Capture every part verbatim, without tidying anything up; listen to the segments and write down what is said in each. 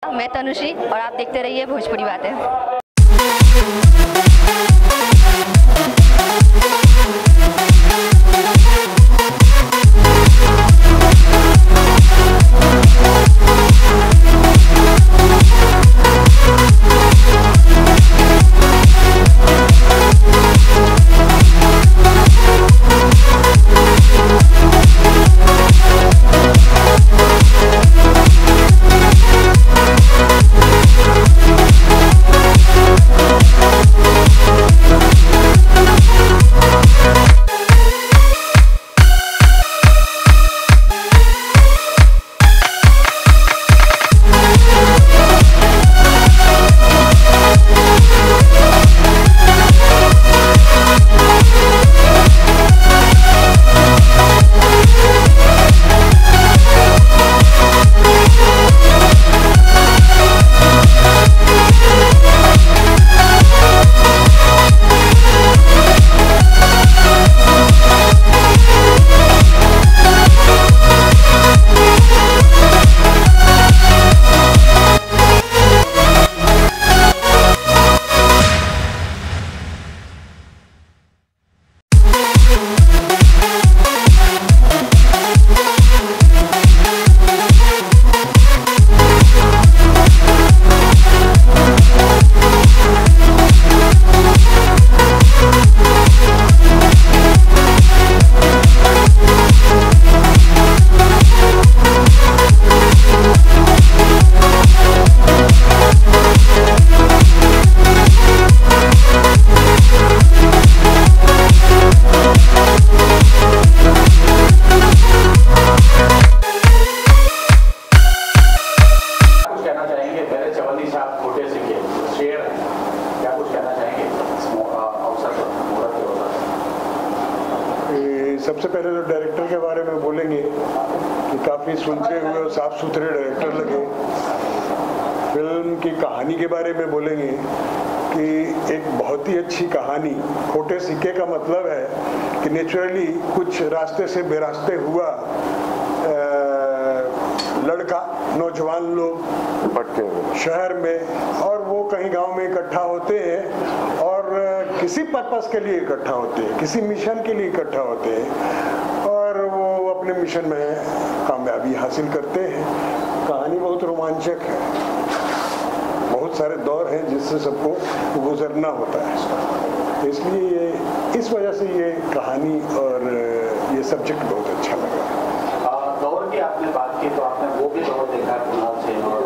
मैं तनुश्री और आप देखते रहिए भोजपुरी बातें। सबसे पहले तो डायरेक्टर के बारे में बोलेंगे कि काफ़ी सुलझे हुए और साफ सुथरे डायरेक्टर लगे। फिल्म की कहानी के बारे में बोलेंगे कि एक बहुत ही अच्छी कहानी। खोटे सिक्के का मतलब है कि नेचुरली कुछ रास्ते से बेरास्ते हुआ लड़का, नौजवान लोग भटके शहर में और वो कहीं गांव में इकट्ठा होते हैं और किसी पर्पस के लिए इकट्ठा होते हैं, किसी मिशन के लिए इकट्ठा होते हैं और वो अपने मिशन में कामयाबी हासिल करते हैं। कहानी बहुत रोमांचक है, बहुत सारे दौर हैं जिससे सबको गुजरना होता है, इसलिए ये इस वजह से ये कहानी और ये सब्जेक्ट बहुत अच्छा लगा। दौर की आपने बात की तो आपने वो भी दौर देखा है कुणाल सेन और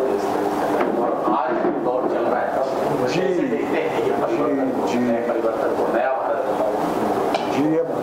आज दौर चल रहा है जी देखते हैं ये परिवर्तन जी नए परिवर्तन को नया भारत जी। अब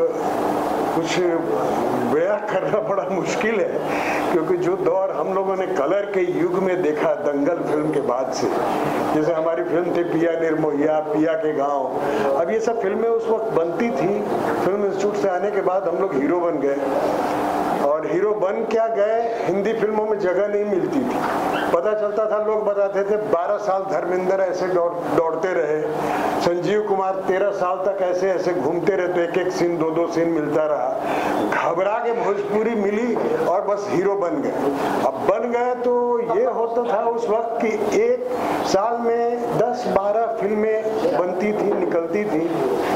कुछ बयां करना बड़ा मुश्किल है क्योंकि जो दौर हम लोगों ने कलर के युग में देखा दंगल फिल्म के बाद से, जैसे हमारी फिल्म थी पिया निर्मोहिया, पिया के गांव, अब ये सब फिल्में उस वक्त बनती थी। फिल्म इंस्टीट्यूट से आने के बाद हम लोग हीरो बन गए और हीरो बन क्या गए, हिंदी फिल्मों में जगह नहीं मिलती थी। पता चलता था, लोग बताते थे बारह साल धर्मेंद्र ऐसे दौड़ दौड़ते रहे, संजीव कुमार तेरह साल तक ऐसे ऐसे घूमते रहे, तो एक एक सीन दो दो सीन मिलता रहा। घबरा के भोजपुरी मिली और बस हीरो बन गए। अब बन गए तो ये होता था उस वक्त कि एक साल में दस बारह फिल्में बनती थी, निकलती थी,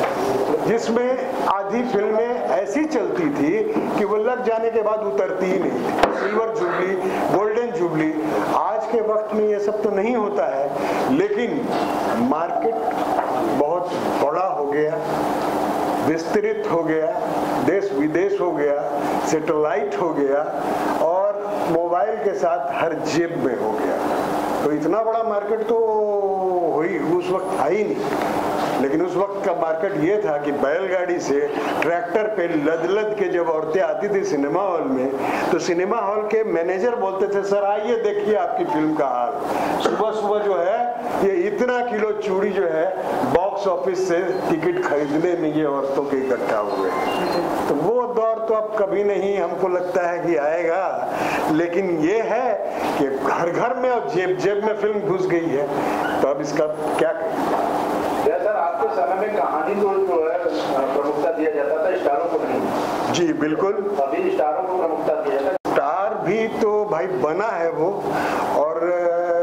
जिसमें आधी फिल्में ऐसी चलती थी कि वो लग जाने के बाद उतरती ही नहीं थी। Silver jubilee, golden jubilee. आज के वक्त में ये सब तो नहीं होता है, लेकिन मार्केट बहुत बड़ा हो गया, विस्तृत हो गया, देश विदेश हो गया, सैटेलाइट हो गया और मोबाइल के साथ हर जेब में हो गया। तो इतना बड़ा मार्केट तो हुई उस वक्त था ही नहीं, लेकिन उस वक्त का मार्केट ये था कि बैलगाड़ी से ट्रैक्टर पे लद लद के जब औरतें आती थी सिनेमा हॉल में, तो सिनेमा हॉल के मैनेजर बोलते थे, सर आइए देखिए आपकी फिल्म का हाल। सुबह सुबह जो है ये इतना किलो चूड़ी जो है बॉक्स ऑफिस से टिकट खरीदने में ये औरतों के इकट्ठा हुए। तो वो दौर तो अब कभी नहीं हमको लगता है कि आएगा, लेकिन ये है कि घर घर में अब जेब जेब में फिल्म घुस गई है, तो अब इसका क्या करें। सर आपके समय में कहानी तो जो है प्रमुखता दिया जाता था, स्टारों को नहीं। जी बिल्कुल, अभी स्टारों को प्रमुखता दिया जाता है। स्टार भी तो भाई बना है वो, और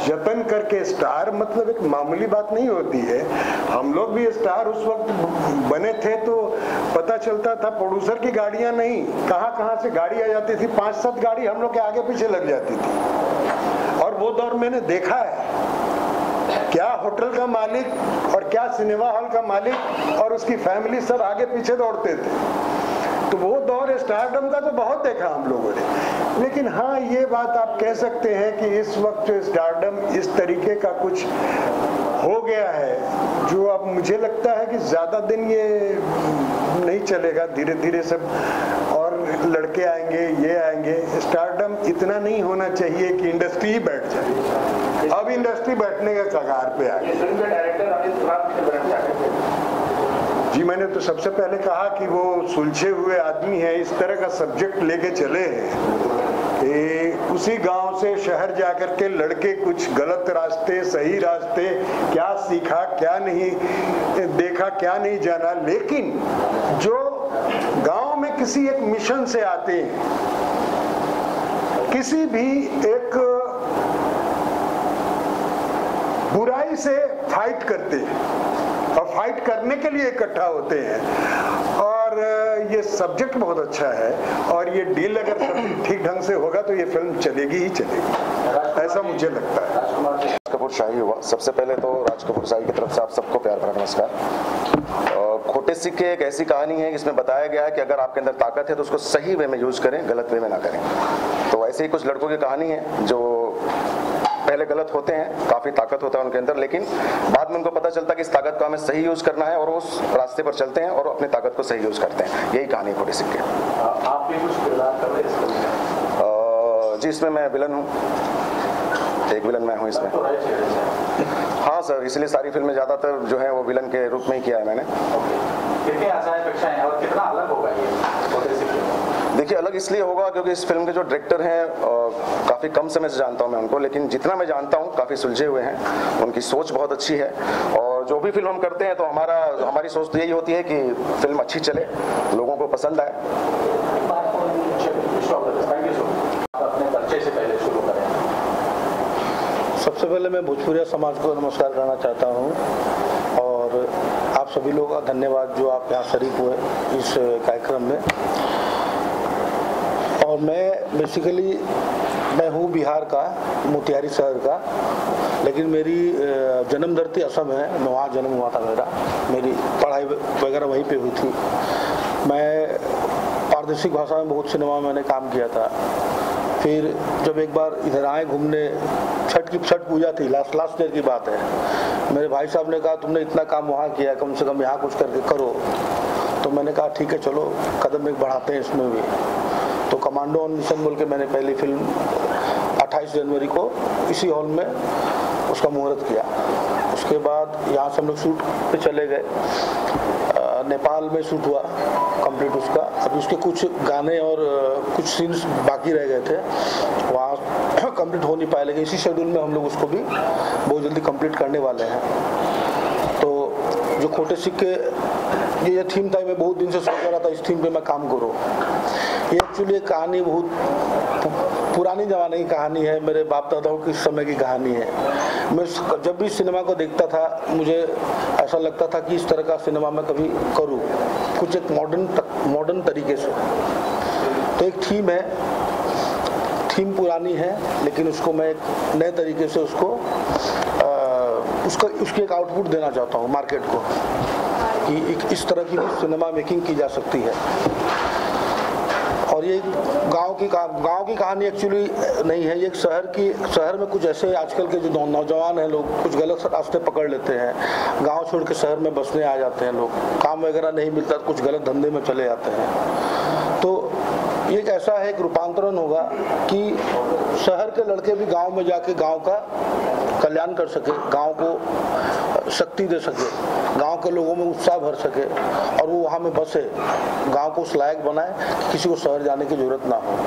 जतन करके स्टार मतलब एक मामूली बात नहीं होती है। हम लोग भी स्टार उस वक्त बने थे तो पता चलता था प्रोड्यूसर की गाड़ियां नहीं, कहां कहां से गाड़ी आ जाती थी, पांच सात गाड़ी हम लोग के आगे पीछे लग जाती थी। और वो दौर मैंने देखा है, क्या होटल का मालिक और क्या सिनेमा हॉल का मालिक और उसकी फैमिली सब आगे पीछे दौड़ते थे। तो वो दौर स्टारडम का तो बहुत देखा हम लोगों ने। लेकिन हाँ, ये बात आप कह सकते हैं कि इस वक्त स्टारडम इस तरीके का कुछ हो गया है जो अब मुझे लगता है कि ज्यादा दिन ये नहीं चलेगा। धीरे धीरे सब और लड़के आएंगे, ये आएंगे। स्टारडम इतना नहीं होना चाहिए कि इंडस्ट्री ही बैठ जाए। अब इंडस्ट्री बैठने के कगार पे आ गई। जी, मैंने तो सबसे पहले कहा कि वो सुलझे हुए आदमी है, इस तरह का सब्जेक्ट लेके चले हैं। ए, उसी गांव से शहर जाकर के लड़के कुछ गलत रास्ते, सही रास्ते, क्या सीखा क्या नहीं देखा, क्या नहीं जाना। लेकिन जो गांव में किसी एक मिशन से आते हैं, किसी भी एक बुराई से फाइट करते हैं और फाइट करने के लिए इकट्ठा होते हैं। और ये सब्जेक्ट बहुत अच्छा है और ये डील अगर ठीक ढंग से होगा तो ये फिल्म चलेगी ही चलेगी, ऐसा मुझे लगता है। राज कपूर शाही हुआ। सबसे पहले तो राज कपूर शाही की तरफ से आप सबको प्यार भरा नमस्कार। खोटे सिक्के एक ऐसी कहानी है जिसमें बताया गया है कि अगर आपके अंदर ताकत है तो उसको सही वे में यूज करें, गलत वे में ना करें। तो ऐसे ही कुछ लड़कों की कहानी है जो पहले गलत होते हैं, काफी ताकत होता है उनके अंदर, लेकिन बाद में उनको पता चलता है कि इस ताकत को हमें सही यूज करना है और उस रास्ते पर चलते हैं और अपनी ताकत को सही यूज करते हैं। यही कहानी खोटे सिक्के। आप भी कुछ किरदार कर रहे हैं जी, इसमें मैं विलन हूँ, एक विलन मैं हूँ इसमें। हाँ सर, इसलिए सारी फिल्में ज्यादातर जो है वो विलन के रूप में ही किया है मैंने। कितनी आचार्य अपेक्षाएं हैं और कितना अलग होगा ये खोटे सिक्के? देखिए, अलग इसलिए होगा क्योंकि इस फिल्म के जो डायरेक्टर हैं काफ़ी कम समय से जानता हूं मैं उनको, लेकिन जितना मैं जानता हूं काफ़ी सुलझे हुए हैं, उनकी सोच बहुत अच्छी है। और जो भी फिल्म हम करते हैं तो हमारा हमारी सोच तो यही होती है कि फिल्म अच्छी चले, लोगों को पसंद आए। अपने परिचय से पहले शुरू करें। सबसे पहले मैं भोजपुरिया समाज को नमस्कार करना चाहता हूं और आप सभी लोगों का धन्यवाद जो आप यहाँ शरीक हुए इस कार्यक्रम में। और मैं बेसिकली मैं हूँ बिहार का, मोतिहारी शहर का, लेकिन मेरी जन्म धरती असम है। मैं वहाँ जन्म हुआ था मेरा, मेरी पढ़ाई वगैरह वहीं पे हुई थी। मैं प्रादेशिक भाषा में बहुत सिनेमा में मैंने काम किया था। फिर जब एक बार इधर आए घूमने, छठ की छठ पूजा थी, लास्ट लास्ट ईयर की बात है। मेरे भाई साहब ने कहा तुमने इतना काम वहाँ किया, कम से कम यहाँ कुछ करके करो। तो मैंने कहा ठीक है, चलो कदम एक बढ़ाते हैं इसमें भी। तो कमांडो ऑन मिशन बोल के मैंने पहली फिल्म अट्ठाईस जनवरी को इसी हॉल में उसका मुहूर्त किया। उसके बाद यहाँ से हम लोग शूट पे चले गए, नेपाल में शूट हुआ कंप्लीट उसका। अभी उसके कुछ गाने और कुछ सीन्स बाकी रह गए थे, वहाँ कंप्लीट हो नहीं पाए, लेकिन इसी शेड्यूल में हम लोग उसको भी बहुत जल्दी कंप्लीट करने वाले हैं। तो जो खोटे सिक्के ये ये थीम था, मैं बहुत दिन से सोच रहा था इस थीम पे मैं काम करूँ। ये एक्चुअली एक कहानी बहुत पुरानी जमाने की कहानी है, मेरे बाप दादाओं की समय की कहानी है। मैं जब भी सिनेमा को देखता था मुझे ऐसा लगता था कि इस तरह का सिनेमा मैं कभी करूं, कुछ एक मॉडर्न मॉडर्न तरीके से। तो एक थीम है, थीम पुरानी है, लेकिन उसको मैं एक नए तरीके से उसको आ, उसका उसकी एक आउटपुट देना चाहता हूँ मार्केट को कि एक इस तरह की भी सिनेमा मेकिंग की जा सकती है। और ये गांव की गांव की कहानी एक्चुअली नहीं है, ये एक शहर की शहर में कुछ ऐसे आजकल के जो नौजवान हैं लोग कुछ गलत रास्ते पकड़ लेते हैं, गांव छोड़ के शहर में बसने आ जाते हैं लोग, काम वगैरह नहीं मिलता तो कुछ गलत धंधे में चले जाते हैं। तो ये एक ऐसा है, एक रूपांतरण होगा कि शहर के लड़के भी गांव में जाके गांव का कल्याण कर सके, गांव को शक्ति दे सके, गांव के लोगों में उत्साह भर सके और वो वहाँ में बसे, गांव को उस लायक बनाए कि किसी को शहर जाने की जरूरत ना हो।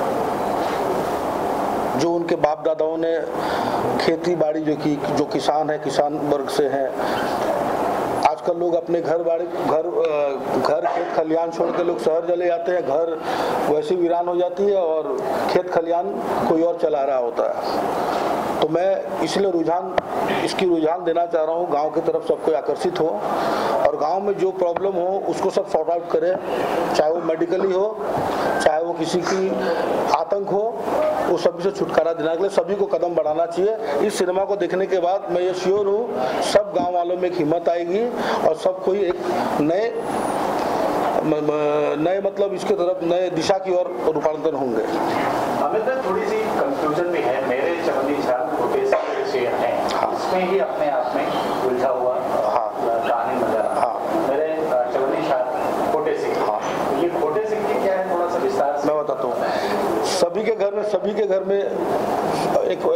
जो उनके बाप दादाओं ने खेती बाड़ी जो की जो किसान है, किसान वर्ग से हैं, आजकल लोग अपने घर बाड़ी घर घर खेत खलियान छोड़ के लोग शहर चले जाते हैं, घर वैसी वीरान हो जाती है और खेत खलियान कोई और चला रहा होता है। तो मैं इसलिए रुझान इसकी रुझान देना चाह रहा हूँ, गांव की तरफ सबको आकर्षित हो और गांव में जो प्रॉब्लम हो उसको सब सॉर्ट आउट करें, चाहे वो मेडिकली हो, चाहे वो किसी की आतंक हो, वो सभी से छुटकारा दिलाने के लिए सभी को कदम बढ़ाना चाहिए। इस सिनेमा को देखने के बाद मैं ये श्योर हूँ सब गाँव वालों में एक हिम्मत आएगी और सब कोई एक नए नए मतलब इसके तरफ नए दिशा की ओर रूपांतरण होंगे। अमित भाई, थोड़ी सी कंफ्यूजन भी है, मेरे चवन्नी छाल छोटे से शेर हैं, हाँ। इसमें ही अपने आप में उलझा हुआ हाँ। कहानी नजर हाँ। मेरे चवन्नी छाल खोटे सिक्के हाँ। ये खोटे सिक्के क्या है, थोड़ा सा विस्तार से मैं बताता हूँ। सभी के घर में सभी के घर में एक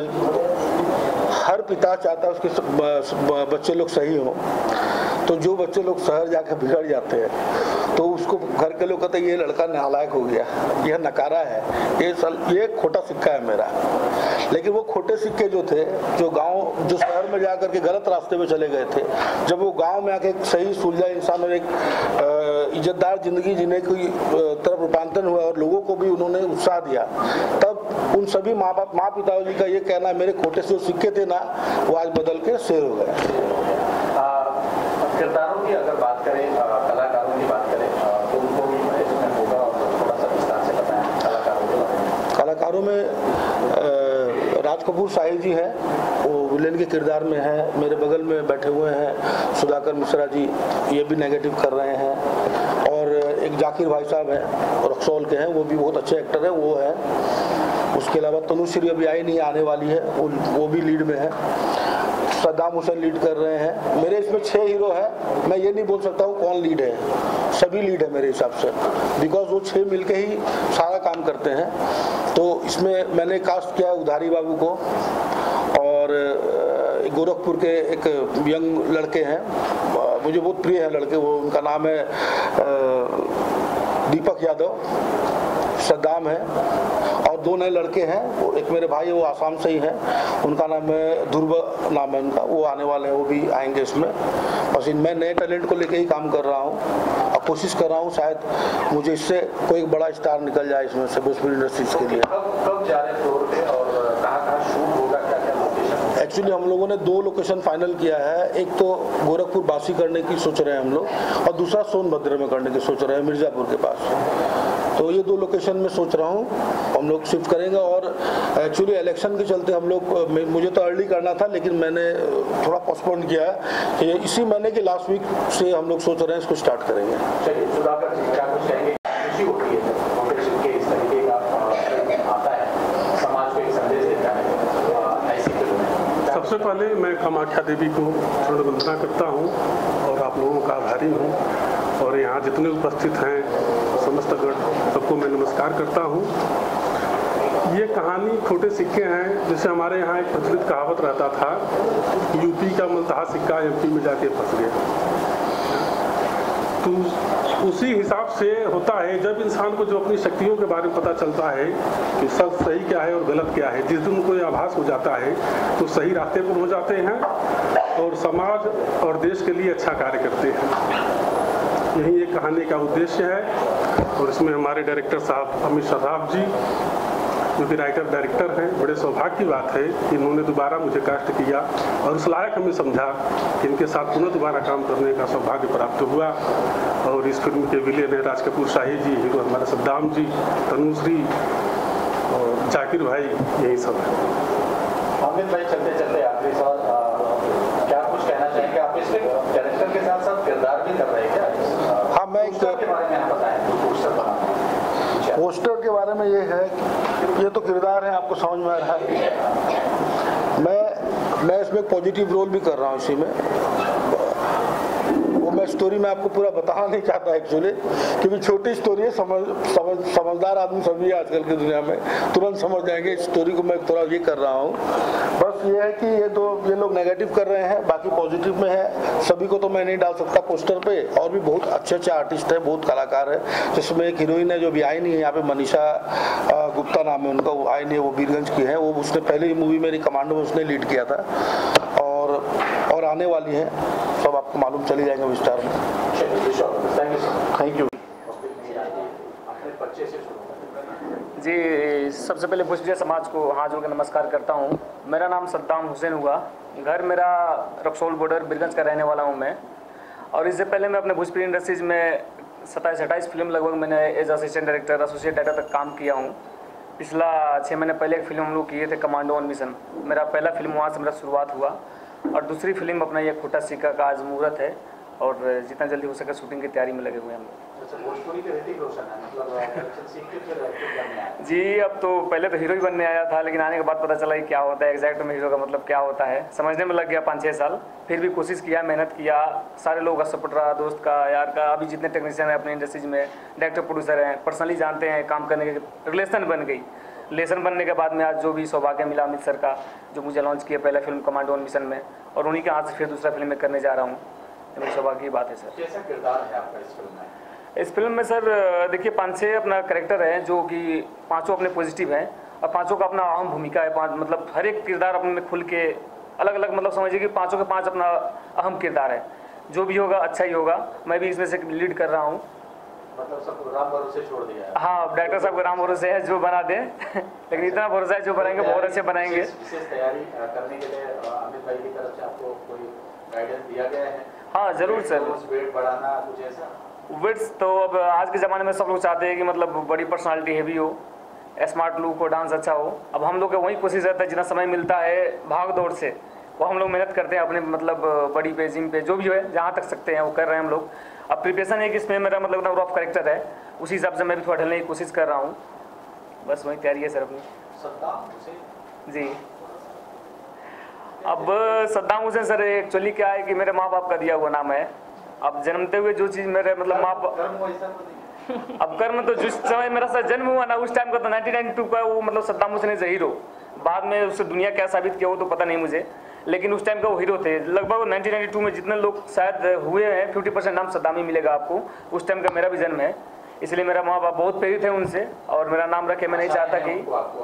हर पिता चाहता है उसके बच्चे लोग सही हो, तो जो बच्चे लोग शहर जाकर बिगड़ जाते हैं तो उसको घर के लोग कहते हैं ये लड़का नालायक हो गया, यह नकारा है, ये सल ये खोटा सिक्का है मेरा। लेकिन वो खोटे सिक्के जो थे, जो गांव जो शहर में जाकर के गलत रास्ते पे चले गए थे, जब वो गांव में आके एक सही सुलझा इंसान और एक इज्जतदार जिंदगी जीने की तरफ रूपांतरण हुआ और लोगों को भी उन्होंने उत्साह दिया, तब उन सभी माँ बाप माँ पिताजी का ये कहना मेरे खोटे से जो सिक्के थे ना वो आज बदल के शेर हो गए। किरदारों की अगर बात करें, कलाकारों की बात करें तो उनको भी इसमें होगा, थोड़ा सा विस्तार से बताएं कलाकारों के बारे में। कलाकारों में राज कपूर साहिब जी हैं, वो विलेन के किरदार में हैं। मेरे बगल में बैठे हुए हैं सुधाकर मिश्रा जी, ये भी नेगेटिव कर रहे हैं। और एक जाकिर भाई साहब हैं रक्सौल के हैं, वो भी बहुत अच्छे एक्टर हैं, वो है। उसके अलावा तनुश्री अभी आई नहीं, आने वाली है, वो वो भी लीड में है। सद्दाम हुसैन लीड कर रहे हैं। मेरे इसमें छह हीरो है, मैं ये नहीं बोल सकता हूँ कौन लीड है, सभी लीड है मेरे हिसाब से, बिकॉज वो छह मिलके ही सारा काम करते हैं। तो इसमें मैंने कास्ट किया उधारी बाबू को, और गोरखपुर के एक यंग लड़के हैं, मुझे बहुत प्रिय है लड़के, वो उनका नाम है दीपक यादव, सद्दाम है। और दो नए लड़के हैं, वो एक मेरे भाई है वो आसाम से ही हैं, उनका नाम है ध्रुव नाम है उनका, वो आने वाले हैं, वो भी आएंगे इसमें। बस मैं नए टैलेंट को लेके ही काम कर रहा हूँ और कोशिश कर रहा हूँ शायद मुझे इससे कोई बड़ा स्टार निकल जाए इसमें से भोजपुरी इंडस्ट्रीज के लिए। कब जा रहे हैं फ्लोर पे और कहाँ-कहाँ शूट होगा, क्या-क्या लोकेशन? एक्चुअली हम लोगों ने दो लोकेशन फाइनल किया है, एक तो गोरखपुर बासी करने की सोच रहे हैं हम लोग, और दूसरा सोनभद्र में करने की सोच रहे हैं मिर्जापुर के पास। तो ये दो लोकेशन में सोच रहा हूँ हम लोग शिफ्ट करेंगे। और एक्चुअली इलेक्शन के चलते हम लोग, मुझे तो अर्ली करना था लेकिन मैंने थोड़ा पोस्टपोन किया है कि इसी महीने के लास्ट वीक से हम लोग सोच रहे हैं इसको स्टार्ट करेंगे। चलिए सुधाकर जी, क्या कुछ कहेंगे? खुशी होती है फाउंडेशन के इस तरीके का आता है, समाज को एक संदेश देता है ऐसी फिल्म में। सबसे पहले मैं कामाख्या देवी को चरण वंदना करता हूँ और आप लोगों का आभारी हूँ, और यहाँ जितने उपस्थित हैं समस्त गण सबको मैं नमस्कार करता हूँ। ये कहानी खोटे सिक्के हैं, जैसे हमारे यहाँ एक प्रचलित कहावत रहता था, यूपी का मलतहा सिक्का एमपी में जाके फंस गया। तो उसी हिसाब से होता है, जब इंसान को जो अपनी शक्तियों के बारे में पता चलता है कि सब सही क्या है और गलत क्या है, जिस दिन उनको ये आभास हो जाता है तो सही रास्ते पर हो जाते हैं और समाज और देश के लिए अच्छा कार्य करते हैं। यही एक कहानी का उद्देश्य है। और इसमें हमारे डायरेक्टर साहब अमित साहब जी, जो कि राइटर डायरेक्टर हैं, बड़े सौभाग्य की बात है कि इन्होंने दोबारा मुझे कास्ट किया और उस लायक हमें समझा कि इनके साथ पुनः दोबारा काम करने का सौभाग्य प्राप्त हुआ। और इस फिल्म के विलेन हैं राज कपूर शाही जी, हीरो हमारे सद्दाम जी, तनुश्री और जाकिर भाई, यही सब है। अमित भाई, चलते चलते आखिरी सवाल, क्या कुछ कहना चाहेंगे आप? इसमें कैरेक्टर के साथ साथ किरदार भी कर रहे हैं क्या? हाँ, मैं पोस्टर के बारे में आप बताएं, पोस्टर बना। पोस्टर के बारे में ये है, ये तो किरदार है, आपको समझ में आ रहा है। मैं मैं इसमें पॉजिटिव रोल भी कर रहा हूँ इसी में। वो मैं स्टोरी में आपको पूरा बताना नहीं चाहता एक्चुअली, क्योंकि छोटी स्टोरी है, समझ समझ समझदार आदमी सभी आजकल की दुनिया में तुरंत समझ जाएंगे। इस स्टोरी को मैं थोड़ा ये कर रहा हूँ। बस ये है कि ये दो ये लोग नेगेटिव कर रहे हैं, बाकी पॉजिटिव में है। सभी को तो मैं नहीं डाल सकता पोस्टर पे, और भी बहुत अच्छे अच्छे आर्टिस्ट है, बहुत कलाकार है, जिसमें एक हीरोइन है जो भी आई नहीं है यहाँ पे, मनीषा गुप्ता नाम है उनका, वो आई नहीं है, वो बीरगंज की है। वो उसने पहले ही मूवी मेरी कमांडो में उसने लीड किया था, और और आने वाली है, सब आपको मालूम चली जाएंगे विस्तार में। Thank you. Thank you. जी, सबसे पहले भोजपुरी समाज को हाथ जोड़ के नमस्कार करता हूँ। मेरा नाम सद्दाम हुसैन हुआ, घर मेरा रक्सौल बॉर्डर बिरगंज का रहने वाला हूँ मैं। और इससे पहले मैं अपने भोजपुरी इंडस्ट्रीज में सत्ताईस अट्ठाईस फिल्म लगभग मैंने as assistant director, associate director तक काम किया हूँ। पिछला छः महीने पहले एक फिल्म हम लोग किए थे, कमांडो ऑन मिशन। मेरा पहला फिल्म वहाँ से मेरा शुरुआत हुआ और दूसरी फिल्म अपना ये खोटा सिक्का का आज मुहूर्त है और जितना जल्दी हो सके शूटिंग की तैयारी में लगे हुए हैं हम लोग। भोजपुरी के ऋतिक रोशन है, मतलब एक्शन सीख के फिर एक्टर बनने आया। जी, अब तो पहले तो हीरो ही बनने आया था, लेकिन आने के बाद पता चला कि क्या होता है एग्जैक्ट में हीरो का मतलब क्या होता है, समझने में लग गया पाँच छः साल। फिर भी कोशिश किया, मेहनत किया, सारे लोग का सपोर्ट रहा, दोस्त का, यार का। अभी जितने टेक्नीशियन हैं अपनी इंडस्ट्रीज में, डायरेक्टर प्रोड्यूसर हैं, पर्सनली जानते हैं, काम करने के रिलेशन बन गई। रिलेशन बनने के बाद में आज जो भी सौभाग्य मिला अमित सर का, जो मुझे लॉन्च किया पहला फिल्म कमांडो ऑन मिशन में, और उन्हीं के हाथ से फिर दूसरा फिल्म में करने जा रहा हूँ। मेरी सौभाग्य की बात है सर। कैसा किरदार है आपका इस फिल्म में? इस फिल्म में सर देखिए पाँच छः अपना कैरेक्टर है जो कि पांचों अपने पॉजिटिव हैं और पांचों का अपना अहम भूमिका है। पांच मतलब हर एक किरदार अपने में खुल के अलग अलग, मतलब समझिए कि पांचों के पांच अपना अहम किरदार है। जो भी होगा अच्छा ही होगा। मैं भी इसमें से लीड कर रहा हूँ। मतलब सबको राम भरोसे छोड़ दिया है। हाँ, डायरेक्टर साहब को राम भरोसे है जो बना दें लेकिन इतना भरोसा है जो बनाएंगे बहुत अच्छे बनाएंगे। विशेष तैयारी करने के लिए अमित भाई की तरफ से आपको कोई गाइडेंस दिया गया है? हाँ जरूर सर। वेट बढ़ाना कुछ ऐसा? वेट्स तो अब आज के ज़माने में सब लोग चाहते हैं कि मतलब बड़ी पर्सनालिटी हैवी हो, स्मार्ट लुक हो, डांस अच्छा हो। अब हम लोग का वही कोशिश रहता है, जितना समय मिलता है भाग दौड़ से वो हम लोग मेहनत करते हैं अपने मतलब बड़ी पे, जिम पे, जो भी है जहाँ तक सकते हैं वो कर रहे हैं हम लोग। अब प्रिपरेशन है कि इसमें मेरा मतलब ना रफ कैरेक्टर है, उसी हिसाब से मैं भी थोड़ा ढलने की कोशिश कर रहा हूँ। बस वही तैयारी है सर अपनी। सद्दाम हुसैन जी। अब सद्दाम हुसैन सर एक्चुअली क्या है कि मेरे माँ बाप का दिया हुआ नाम है। अब जन्मते हुए जो चीज़ मेरे मतलब माँ बाप, अब कर्म तो जिस समय मेरा सर जन्म हुआ ना उस टाइम का तो नाइनटीन नाइंटी टू का वो मतलब सद्दाम हुसैन इज हीरो। बाद में उससे दुनिया क्या साबित किया वो तो पता नहीं मुझे, लेकिन उस टाइम का वो हीरो थे। लगभग नाइनटीन नाइंटी टू में जितने लोग शायद हुए हैं फिफ्टी परसेंट नाम सद्दाम ही मिलेगा आपको। उस टाइम का मेरा भी जन्म है, इसलिए मेरा माँ बाप बहुत प्रेरित है उनसे और मेरा नाम रखे। मैं नहीं चाहता कि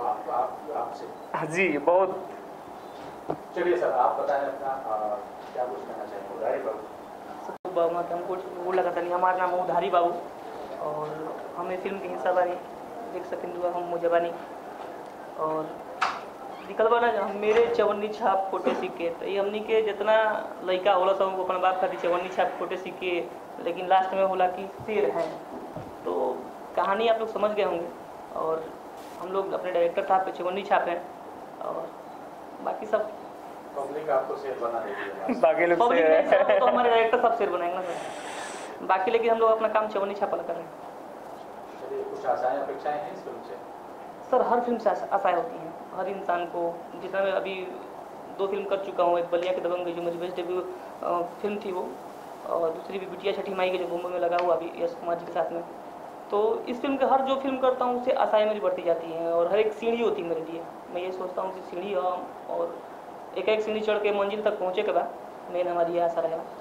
जी बहुत। चलिए सर आप बताएं अपना क्या कुछ कहना चाहेंगे? उधारी बाबू हमको वो लगा था नहीं, हमारा नाम उधारी बाबू और हमें फिल्म के हिस्सा बानी देख सकें दुआ हम मुझे बानी और दिक्कत बना हम मेरे चवन्नी छाप फोटे सीखे। तो ये हमनी के जितना लड़का होला सब अपना बाप खाती चवन्नी छाप फोटे सीखे, लेकिन लास्ट में होला कि शेर हैं। तो कहानी आप लोग समझ गए होंगे और हम लोग अपने डायरेक्टर साहब पे चवन्नी छाप हैं और बाकी सब पब्लिक आपको शेर बना देती है। बाकी लोग पब्लिक नहीं, तो हमारे डायरेक्टर सब शेर बनाएंगे ना सर। बाकी लेकिन हम लोग अपना काम चवन्नी छापा कर रहे हैं। चलिए कुछ आशाएं अपेक्षाएं हैं इस फिल्म से? सर हर फिल्म से आशाएं होती हैं हर इंसान को। जितना मैं अभी दो फिल्म कर चुका हूँ, एक बलिया के दबंग जो मेरी बेस्ट डेब्यू फिल्म थी वो, और दूसरी भी बिटिया छठी माई के जो मुंबई में लगा हुआ अभी यश कुमार जी के साथ में। तो इस फिल्म के हर जो फिल्म करता हूँ उससे आशाएं मेरी बढ़ती जाती हैं और हर एक सीढ़ी होती है मेरे लिए। मैं ये सोचता हूँ कि सीढ़ी हो और एक एक सीढ़ी चढ़ के मंजिल तक पहुँचे के बाद मेन हमारी ये आशा रहेगा।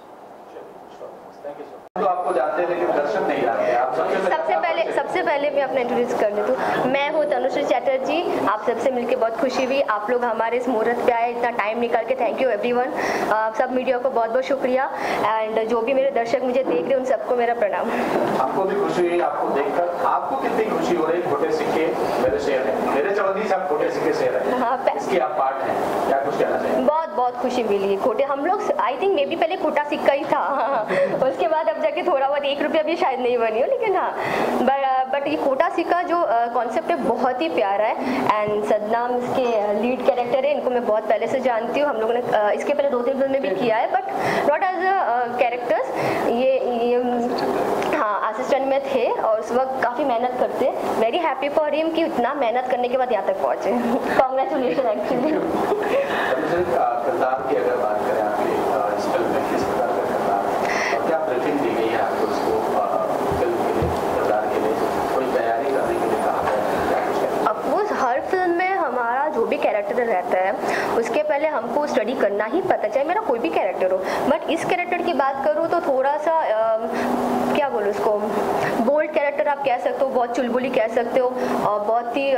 तो आपको जानते हैं लेकिन दर्शक नहीं जानते। आप सबसे सबसे पहले सबसे पहले मैं अपना इंट्रोड्यूस कर लेती हूँ। मैं हूँ तनुश्री चैटर्जी। आप सबसे मिलकर बहुत खुशी हुई। आप लोग हमारे इस मुहूर्त पे आए, इतना टाइम निकाल के थैंक यू एवरीवन। सब मीडिया को बहुत बहुत शुक्रिया एंड जो भी मेरे दर्शक मुझे देख रहे हैं उन सबको मेरा प्रणाम। आपको भी खुशी हुई आपको देखकर? आपको कितनी खुशी हो रही? खोटे सिक्के मेरे शेर है, मेरे चौधरी साहब खोटे सिक्के शेर है, हाँ, इसकी आप पार्ट हैं, क्या कुछ कहना चाहिए? बहुत बहुत खुशी मिली। खोटे हम लोग आई थिंक मे बी पहले खोटा सिक्का ही था उसके बाद अब जाके थोड़ा बहुत एक रुपया भी शायद नहीं बनी हो, लेकिन हाँ बट ये खोटा सिक्का जो कॉन्सेप्ट है बहुत ही प्यारा है एंड सद्दाम इसके लीड कैरेक्टर है। इनको मैं बहुत पहले से जानती हूँ। हम लोगों ने uh, इसके पहले दो तीन फिल्म में भी किया है but not as a characters. ये, ये हाँ असिस्टेंट में थे और उस वक्त काफ़ी मेहनत करते। वेरी हैप्पी फॉर हिम कि इतना मेहनत करने के बाद यहाँ तक पहुँचे। Congratulation actually. किरदार की अगर बात करें आपकी इस फिल्म में किस प्रकार का किरदार और क्या ब्रीफिंग दी गई है आपको इसको फिल्म के लिए, किरदार के लिए कोई तैयारी करने के लिए कहा गया? अफकोर्स हर फिल्म में हमारा जो भी कैरेक्टर रहता है उसके पहले हमको स्टडी करना ही पता, चाहे मेरा कोई भी कैरेक्टर हो। बट इस कैरेक्टर की बात करूँ तो थोड़ा सा आ, क्या बोलूँ उसको, बोल्ड कैरेक्टर आप कह सकते हो, बहुत चुलबुली कह सकते हो और बहुत ही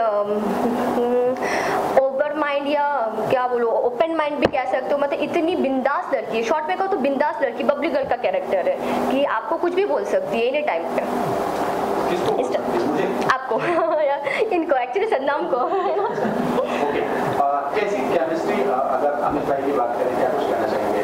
ओवर माइंड या क्या बोलो ओपन माइंड भी कह सकते हो। मतलब इतनी बिंदास लड़की है, शॉर्ट में कहो तो बिंदास लड़की, बबली गर्ल का कैरेक्टर है कि आपको कुछ भी बोल सकती है एनी टाइम पे। किसको? आप आपको या इनको एक्चुअली सद्दाम को। ओके, कैसी केमिस्ट्री, अगर अमित भाई की बात करें, क्या कुछ कहना चाहेंगे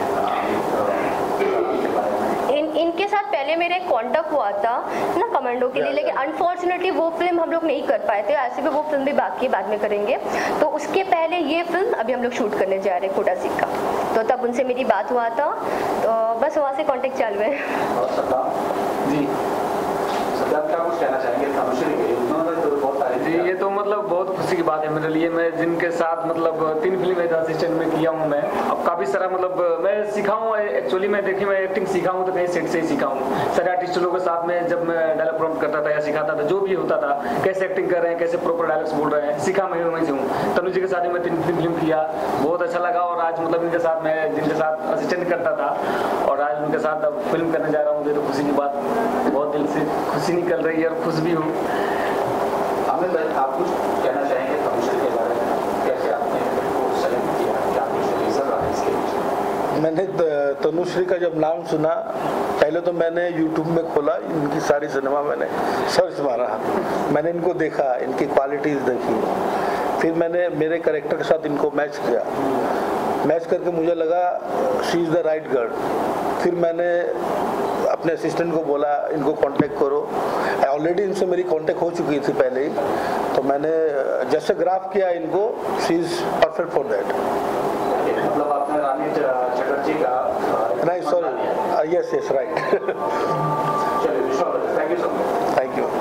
इन इनके साथ पहले मेरे कांटेक्ट हुआ था ना कमांडो के लिए, लेकिन अनफॉर्चुनेटली वो फिल्म हम लोग नहीं कर पाए थे। ऐसे भी वो फिल्म भी बाकी बाद में करेंगे, तो उसके पहले ये फिल्म अभी हम लोग शूट करने जा रहे हैं कोटा सिक्का, तो तब उनसे मेरी बात हुआ था, तो बस वहाँ से कांटेक्ट चालू है। जी सद्दाम, क्या कुछ कहना चाहेंगे तनुश्री के लिए? उन्होंने तो बहुत सारे जी, ये तो मतलब बहुत खुशी की बात है मेरे लिए। मैं जिनके साथ मतलब तीन फिल्म एज असिस्टेंट में किया हूँ, मैं अब काफ़ी सारा मतलब मैं सीखा हूँ। एक्चुअली मैं देखिए मैं एक्टिंग सीखा हूँ तो कहीं सेट से ही सीखा हूँ। सारे आर्टिस्ट लोगों के साथ में जब मैं डायलॉग प्रॉम्प्ट करता था या सिखाता था, जो भी होता था, कैसे एक्टिंग कर रहे हैं, कैसे प्रॉपर डायलॉग्स बोल रहे हैं, सीखा मैं वहीं से हूँ। तनु जी के साथ मैं तीन फिल्म किया, बहुत अच्छा लगा। और आज मतलब इनके साथ मैं जिनके साथ असिस्टेंट करता था और आज उनके साथ अब फिल्म करने जा रहा हूँ, तो खुशी की बात, बहुत दिल से खुशी निकल रही है और खुश भी हूँ। अमित भाई, आप कुछ कहना चाहेंगे तनुश्री के बारे में? कैसे आपने फिल्म सेलेक्ट किया, क्या कुछ रीजन रहा इसके पीछे? मैंने तनुश्री का जब नाम सुना, पहले तो मैंने यूट्यूब में खोला, इनकी सारी सिनेमा मैंने सर्च मारा, मैंने इनको देखा, इनकी क्वालिटीज़ देखी, फिर मैंने मेरे कैरेक्टर के साथ इनको मैच किया। मैच करके मुझे लगा she is the right girl. फिर मैंने अपने असिस्टेंट को बोला इनको कांटेक्ट करो। ऑलरेडी इनसे मेरी कांटेक्ट हो चुकी थी पहले ही, तो मैंने जैसे ग्राफ किया इनको, she is perfect for that. मतलब आपने रानी चटर्जी का नहीं, सॉरी, यस यस राइट। चलिए, thank you so much. Thank you.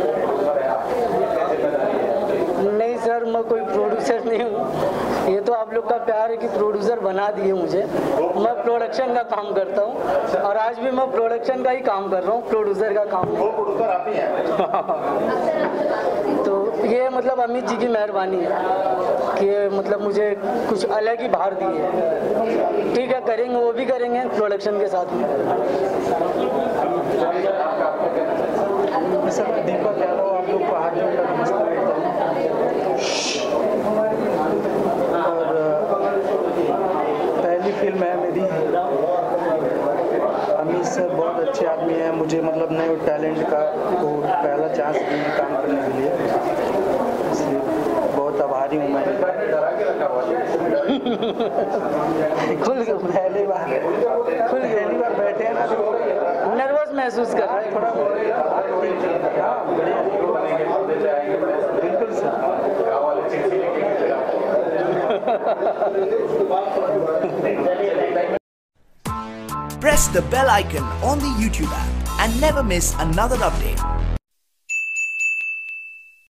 नहीं सर, मैं कोई प्रोड्यूसर नहीं हूँ, ये तो आप लोग का प्यार है कि प्रोड्यूसर बना दिए मुझे। मैं प्रोडक्शन का काम करता हूँ और आज भी मैं प्रोडक्शन का ही काम कर रहा हूँ, प्रोड्यूसर का काम नहीं। प्रोड्यूसर आप ही हैं। तो ये मतलब अमित जी की मेहरबानी है कि मतलब मुझे कुछ अलग ही भार दिए। ठीक है, करेंगे, वो भी करेंगे प्रोडक्शन के साथ में। सर, दीपक यादव आप लोग को हाथ जोड़कर नमस्कार करता हूँ। और पहली फिल्म है मेरी। अमित सर बहुत अच्छे आदमी हैं, मुझे मतलब नए टैलेंट का को पहला चांस दिए काम करने के लिए, इसलिए बहुत आभारी हूँ मैं। खुल पहली बार खुल पहली बार बैठे हैं ना, तो नर्वस महसूस कर रहा है थोड़ा। हाँ, बिल्कुल sir. Press the bell icon on the YouTube app and never miss another update.